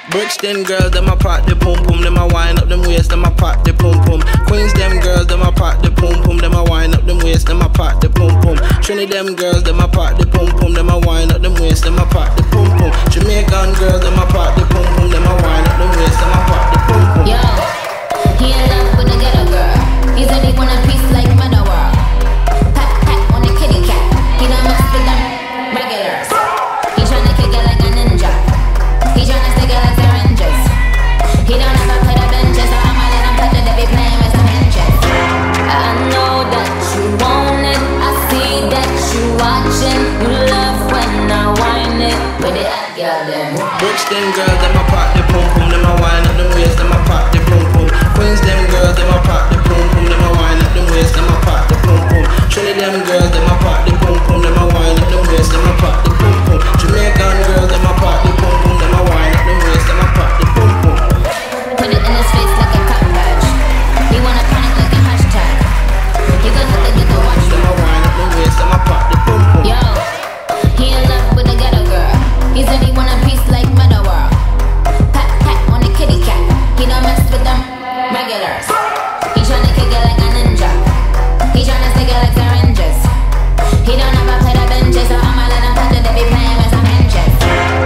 Brixton girls, them a pop the pum pum, them a wind up them waist, them a pop the pum pum. Queens them girls, them a pop the pum pum, them a wind up them waist, them a pop the pum pum. Trinity them girls, them a pop the pum pum, them a wind up them waist, them a pop the pum pum. Jamaican girls, them a pop the pum pum, them a wind up them waist, them a pop the pum pum. Yo, he in love with a ghetto girl. He said he want a piece like Mother World. Pat pat on the kitty cat. He don't mess with them regulars. He tryna kick it like a ninja. He tryna stick it like syringes. He don't ever play the benches, so I'ma let him touch it. They be playing with some hinges. I know that you want it. I see that you watching. You love when I whine it. With the hot girl them. Brixton girls, them a pop the pum pum, them a wind up them waist, them a pop the pum pum. Queens them girls, them a pop the pum pum, them a wind up them waist, them a pop the pum pum. Trinity them girls, them a pop the pum pum, them a wind up them waist, them a pop the pum pum. Jamaican girls, them a pop the pum pum, them a wind up them waist, them a pop the pum pum. Put it in his face like a cotton badge. He wanna panic like a hashtag. You gon' have to get the watch. Them a wind up them waist, them a pop the pum pum. Yo, he in love with a ghetto girl. He said he want a piece like Mother World. Pat pat on the kitty cat. He don't mess with them regulars. He tryna kick it like a ninja. He tryna stick it like syringes. He don't ever play the benches, so I'ma let him touch it. They be playing with some hinges.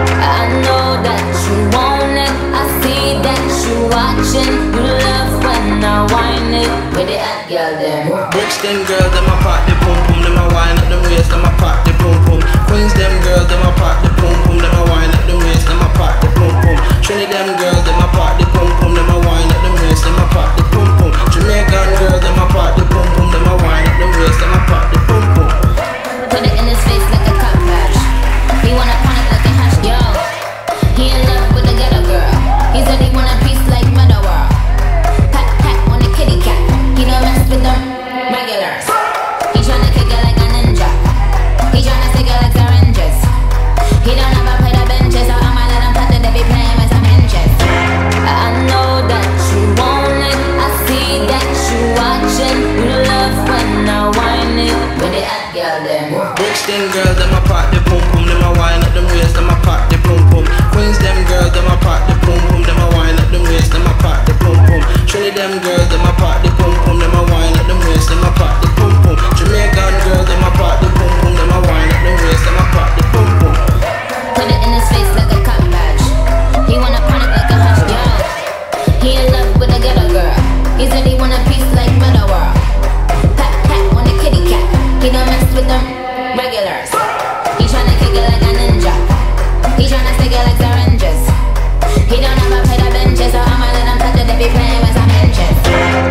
I know that you want it. I see that you watching. You love when I whine it. With the hot girl them. Brixton girls, them a pop the pum pum, them a wind up them waist, them a pop the pum pum. Queens them girls, them a pop the pum pum, them a wind up them waist, them a pop the pum pum. Trinity them girls, them a pop the pum pum, them a wind up them waist, them a pop the pum pum. Jamaican girls, them a pop the pum pum, them a wind up them waist, them a pop the pum pum. Put it in his face like a cotton badge. He wanna panic like a hash. Yo, he in love with a ghetto girl. He said he want a piece like Mother World. Pat pat on the kitty cat. He don't mess with them regulars. He tryna kick it like a ninja. He tryna stick it like syringes. He don't ever play the benches, so I'ma let him touch it. They be playing with some hinges. I know that you want it. I see that you watching. You love when I whine it. With the hot girl them. Brixton girls, them a pop the pum pum, them a wind up them waist, them a pop the pum pum. Queens them girls, them a pop the pum pum, them a wind up them waist, them a pop the pum pum. Trinity them girls, them a pop the pum pum, them a wind up them waist, them a pop the pum pum. Jamaican girls, them a pop the pum pum, them a wind up them waist, them a pop the pum pum. Put it in his face like a cotton badge. He wanna panic like a hash. Yo, he in love with a ghetto girl. He said he want a piece like Mother World. Pat pat on the kitty cat. He don't mess with them regulars. He tryna kick it like a ninja. He tryna stick it like syringes. He don't ever play the benches, so I'ma let him touch it. They be playing with some hinges.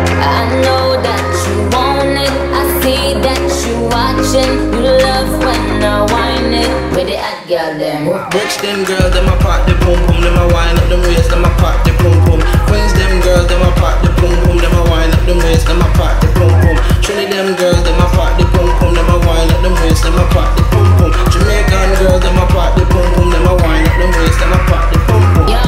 I know that you want it. I see that you watching. You love when I whine it. With the hot girl them. Brixton girls, them a pop the pum pum, them a wind up them waist, them a pop the pum pum. Queens them girls, them a pop the pum pum, them a wind up them waist, them a pop the pum pum. Trinity them girls, them a pop the pum pum, them a wind up them waist, them a pop the pum pum. Jamaican girls, them a pop the pum pum, them a wind up them waist, them a pop the pum pum. Yo,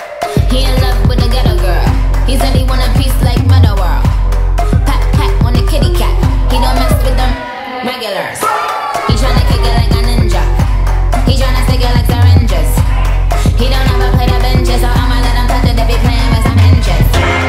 he in love with a ghetto girl. He said he want a piece like Mother World. Pat pat on the kitty cat. He don't mess with them regulars. He tryna kick it like a ninja. He tryna stick it like syringes. He don't ever play the benches, so I'ma let him touch it. They be playing with some hinges.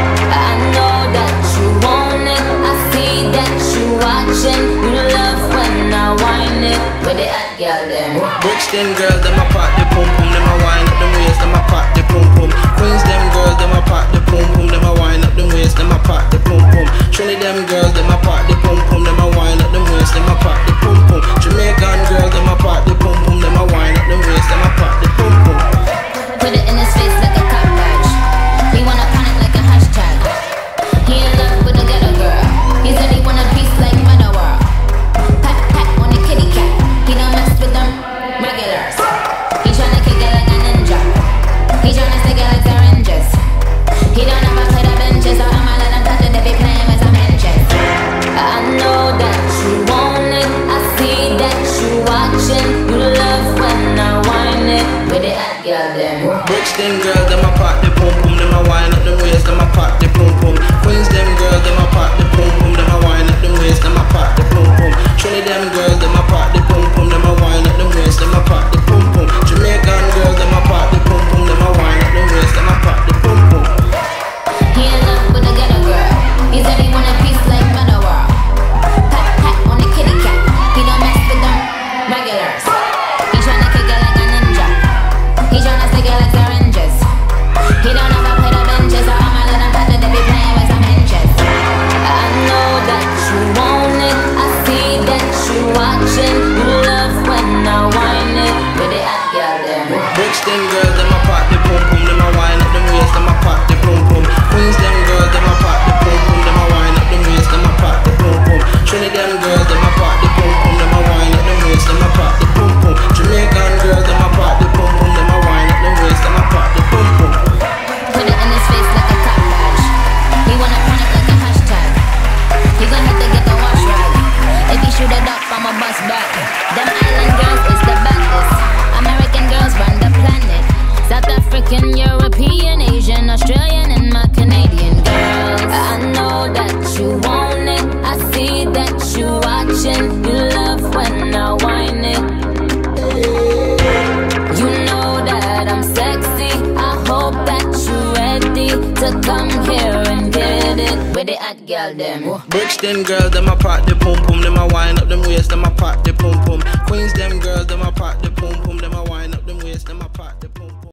I know that you want it. I see that you watching. You love when I whine it. With the hot girl them. Brixton girls, them a pop the pum pum, them a wind up them waist, them a pop the pum pum. Queens them girls, them a pop the pum pum, them a wind up them waist, them a pop the pum pum. Trinity them girls, them a pop the pum pum, them a wind up them waist, them a pop the pum pum. Jamaican girls, them a pop the pum pum, them a wind up them waist, them a pop the pum pum. Put it in his face like a cotton badge. He wanna panic like a hashtag. He in love with a ghetto girl. He said he want a piece like Mother World. Pat pat on the kitty cat. He don't mess with them regulars. He tryna kick it like a ninja. He tryna stick it like syringes. He don't ever play the benches, so I'ma let him touch it. They be playing with some hinges. I know that you want it. I see that you watching. You love when I whine it. With the hot girl them. Brixton girls, them a pop the pum pum, them a wind up them waist, them a pop the pum pum. Queens them girls, them a pop the pum pum, them a wind up them waist, them a pop the pum pum. Trinity them girls, them a pop the pum pum, them a wind up them waist, them a pop the pum pum. Jamaican girls, them a pop the pum pum, them a wind up them waist. Brixton girls, them a pop the pum pum, them a wine up them waist, them a pop the pum pum. Queens them girls, them a pop the pum pum, them a wine up them waist, them a pop the pum pum. Trinidad girls, them a pop the pum pum, them a wine up them waist, them a pop the pum pum. Jamaican girls, them a pop the pum pum, them a wine up them waist, them a pop the pum pum. Put it in his face like a cotton badge. He wanna panic like a hashtag. He gon' have to get a wash rag. If he shoot it up, I'ma bust back. Them island girls is the baddest. American girls run the planet. South African, European, Asian, Australian, and my Canadian girls. I know that you want it. I see that you watching. You love when I whine it. You know that I'm sexy. I hope that you ready to come here and get it. With the hot girl them. Brixton girls, them a pop the pum pum, them a wine up them waist, them a pop the pum pum. Queens them girls, them a pop the pum pum, them a wine up them waist, them a pop.